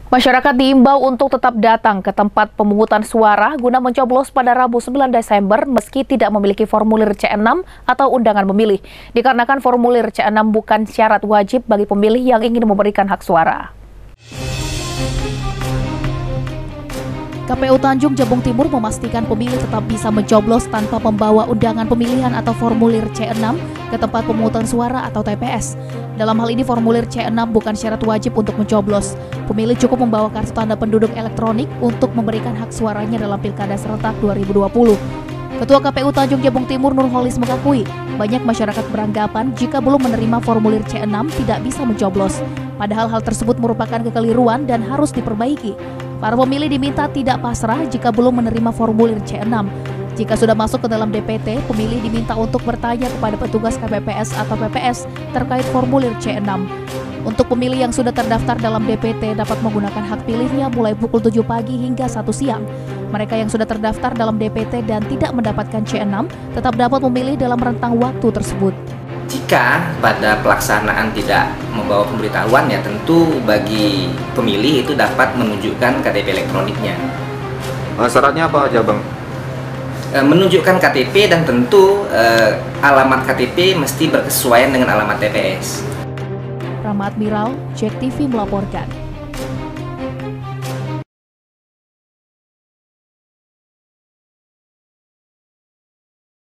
Masyarakat diimbau untuk tetap datang ke tempat pemungutan suara guna mencoblos pada Rabu 9 Desember meski tidak memiliki formulir C6 atau undangan memilih, dikarenakan formulir C6 bukan syarat wajib bagi pemilih yang ingin memberikan hak suara. KPU Tanjung Jabung Timur memastikan pemilih tetap bisa mencoblos tanpa membawa undangan pemilihan atau formulir C6 ke tempat pemungutan suara atau TPS. Dalam hal ini formulir C6 bukan syarat wajib untuk mencoblos. Pemilih cukup membawa kartu tanda penduduk elektronik untuk memberikan hak suaranya dalam Pilkada serentak 2020. Ketua KPU Tanjung Jabung Timur Nurholis mengakui banyak masyarakat beranggapan jika belum menerima formulir C6 tidak bisa mencoblos. Padahal hal tersebut merupakan kekeliruan dan harus diperbaiki. Para pemilih diminta tidak pasrah jika belum menerima formulir C6. Jika sudah masuk ke dalam DPT, pemilih diminta untuk bertanya kepada petugas KPPS atau PPS terkait formulir C6. Untuk pemilih yang sudah terdaftar dalam DPT dapat menggunakan hak pilihnya mulai pukul 7 pagi hingga 1 siang. Mereka yang sudah terdaftar dalam DPT dan tidak mendapatkan C6 tetap dapat memilih dalam rentang waktu tersebut. Jika pada pelaksanaan tidak membawa pemberitahuan, ya tentu bagi pemilih itu dapat menunjukkan KTP elektroniknya. Syaratnya apa aja, Bang? Menunjukkan KTP dan tentu alamat KTP mesti berkesesuaian dengan alamat TPS. Rahmat Miral, JEK TV melaporkan.